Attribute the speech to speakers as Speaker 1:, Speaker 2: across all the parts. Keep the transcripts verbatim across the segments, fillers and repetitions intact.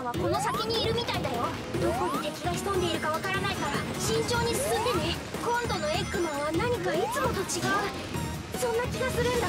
Speaker 1: ンはこの先にいるみたいだよ。どこに敵が潜んでいるかわからないから慎重に進んでね。今度のエッグマンは何かいつもと違う、そんな気がするんだ。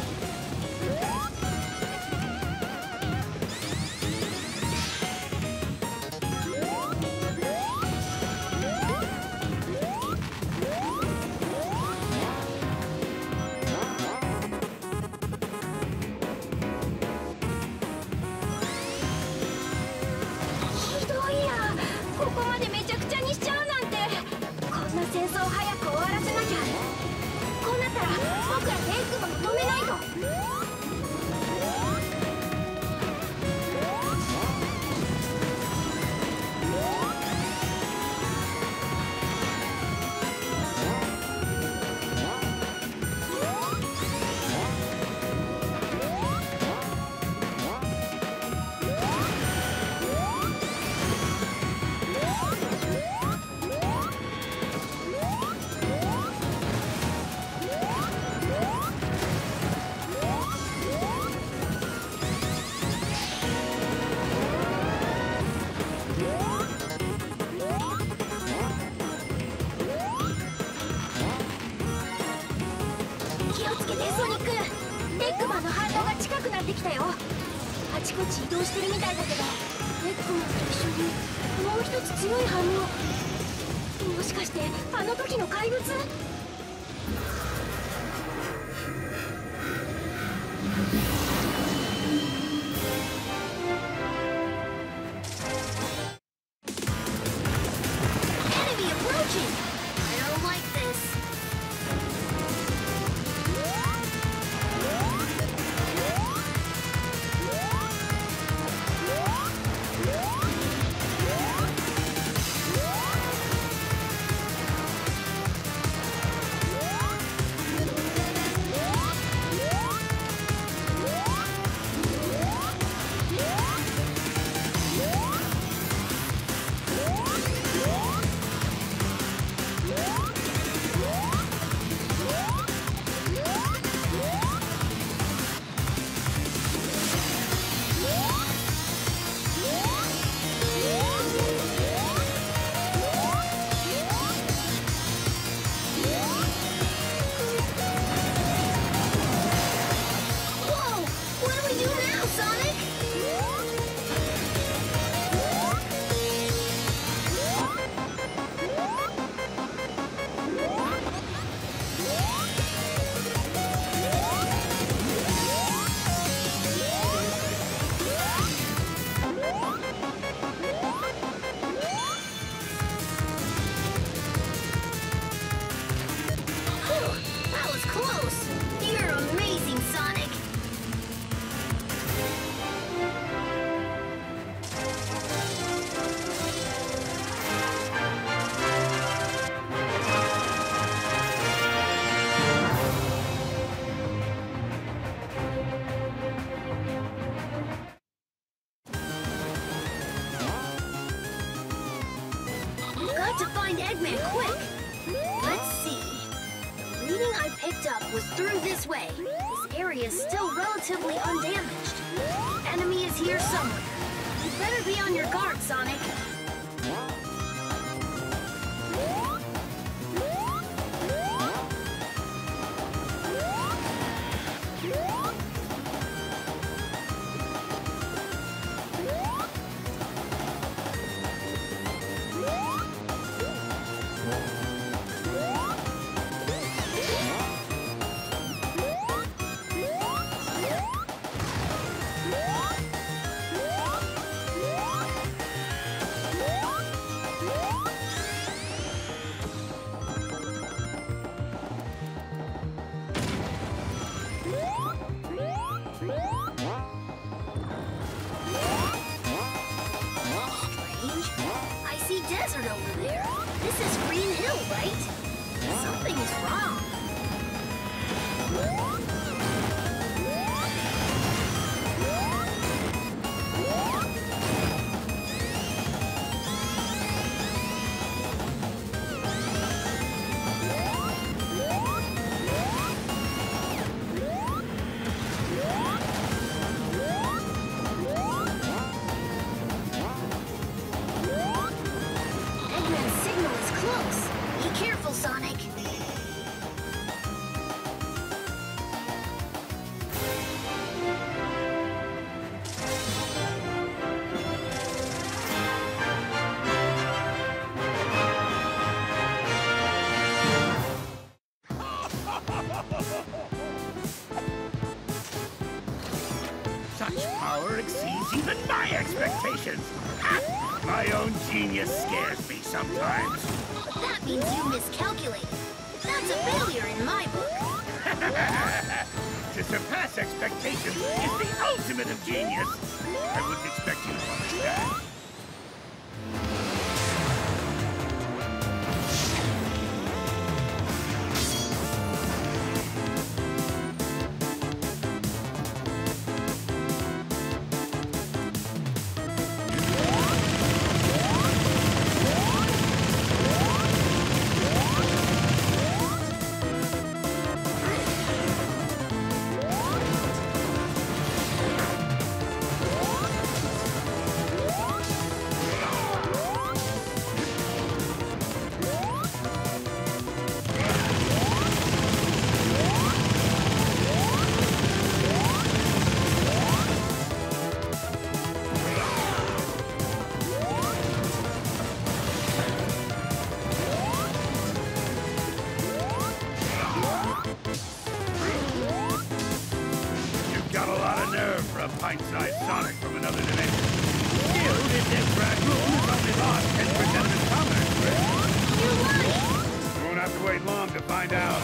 Speaker 1: 戦争を早く終わらせなきゃ。こうなったら僕らエッグマンを止めないと。できたよ。あちこち移動してるみたいだけど、エッグマンと一緒にもう一つ強い反応。もしかしてあの時の怪物？To find Eggman quick. Let's see. The reading I picked up was through this way. This area is still relatively undamaged. Enemy is here somewhere. You better be on your guard, Sonic. Desert over there. This is Green Hill, right? Something is wrong.
Speaker 2: Such power exceeds even my expectations. My own genius scares me sometimes.
Speaker 1: But that means you miscalculated. That's a failure in my book.
Speaker 2: To surpass expectations is the ultimate of genius. I wouldn't expect you to understand. A pint-sized Sonic from another dimension. Still, this Emperor Moon has only lost ten percent of his commerce risk.
Speaker 1: You're lying!
Speaker 2: You won't have to wait long to find out.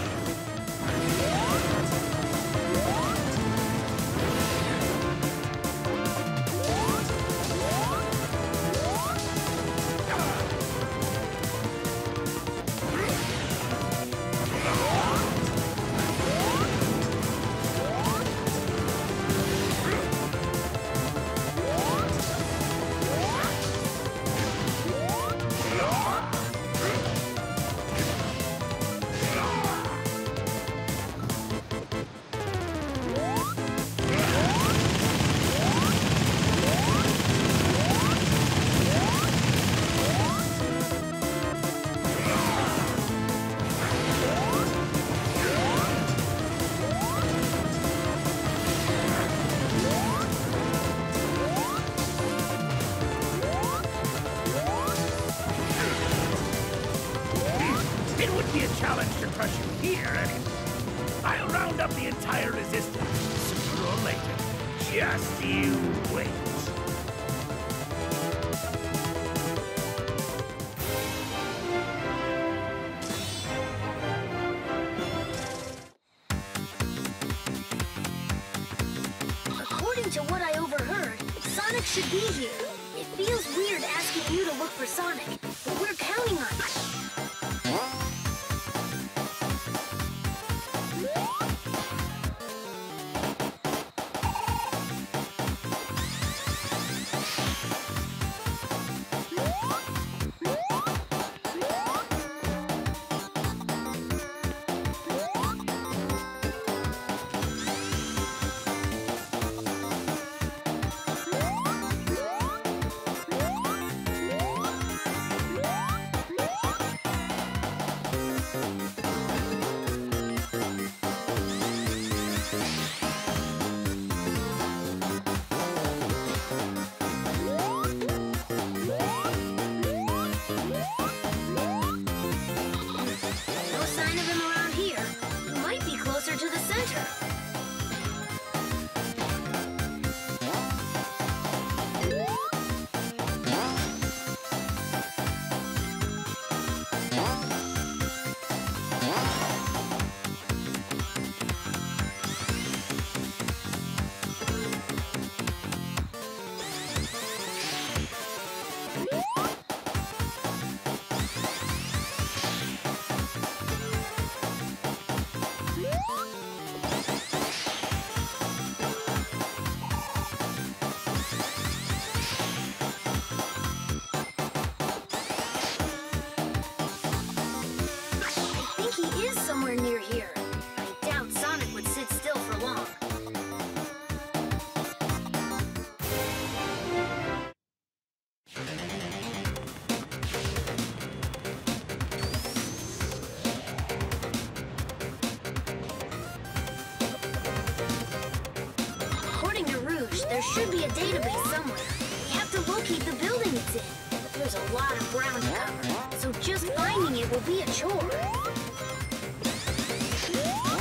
Speaker 2: It would be a challenge to crush you here anyway. I'll round up the entire resistance, sooner or later. Just you wait.
Speaker 1: According to what I overheard, Sonic should be here. It feels weird asking you to look for Sonic, but we're counting on you. Somewhere near here. I doubt Sonic would sit still for long. According to Rouge, there should be a database somewhere. We have to locate the building it's in. But there's a lot of ground to cover, so just finding it will be a chore.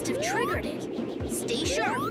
Speaker 1: must have triggered it. Stay sharp.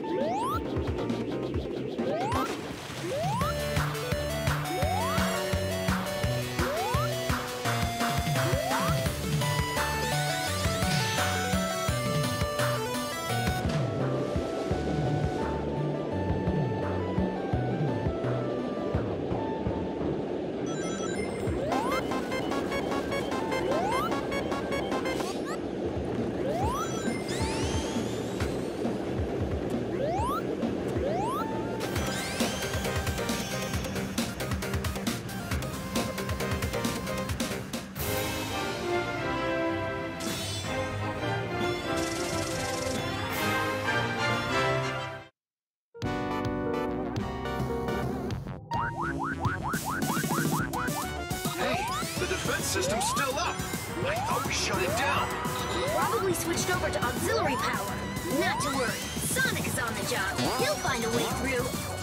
Speaker 3: System's still up. I thought we shut it down.
Speaker 1: Probably switched over to auxiliary power. Not to worry. Sonic is on the job. He'll find a way through.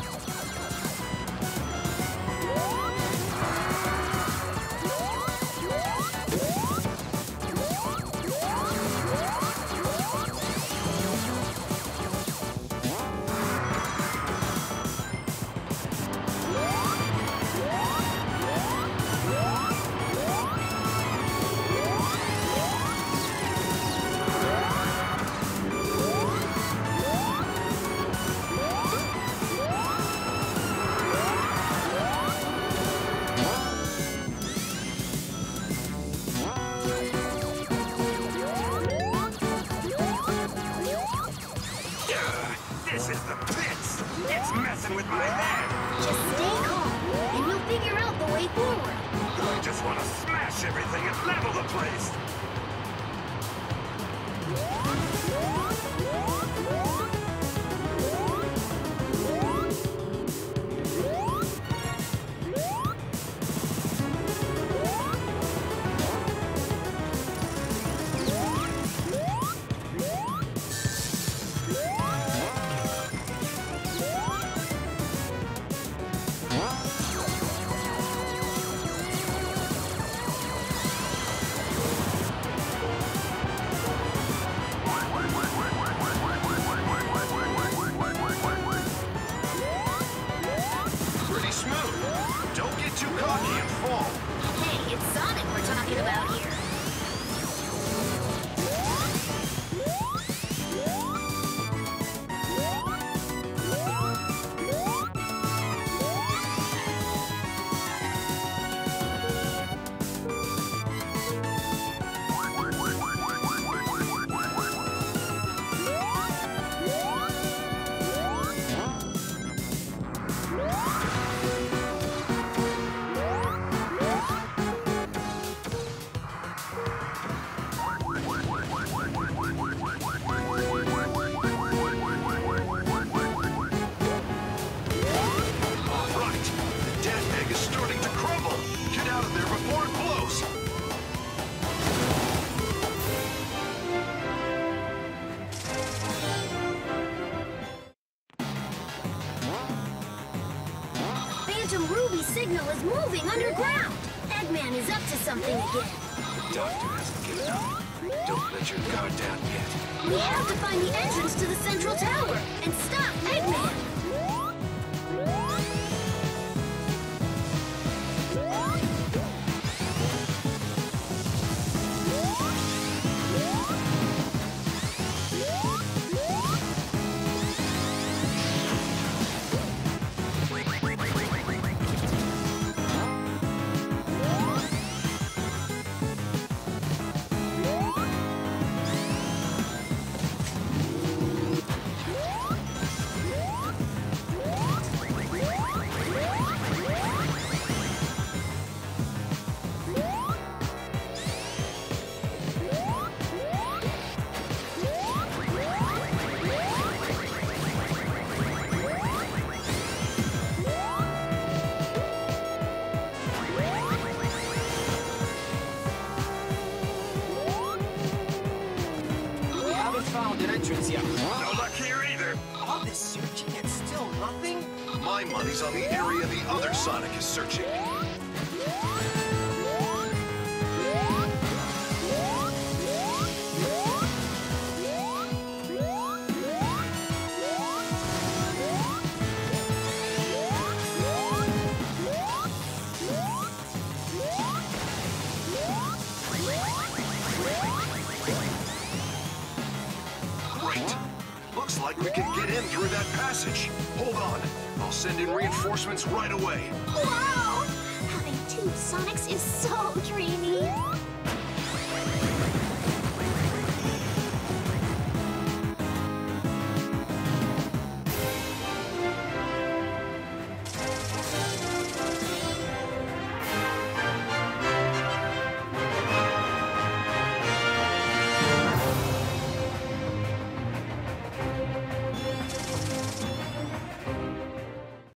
Speaker 2: This is the pits! It's messing with my head!
Speaker 1: Just stay calm, and you'll figure out the way forward.
Speaker 2: I just want to smash everything and level the place!
Speaker 1: Hey, it's Sonic we're talking about here. Phantom Ruby signal is moving underground. Eggman is up to something again.
Speaker 3: The doctor hasn't given up. Don't let your guard down yet.
Speaker 1: We have to find the entrance to the central tower and stop Eggman.
Speaker 4: Found an entrance yet.
Speaker 2: No luck here either.
Speaker 4: All this searching and still nothing?
Speaker 3: My money's on the area the other Sonic is searching. Looks like we can get in through that passage. Hold on. I'll send in reinforcements right away.
Speaker 5: Wow! Having two Sonics is so dreamy.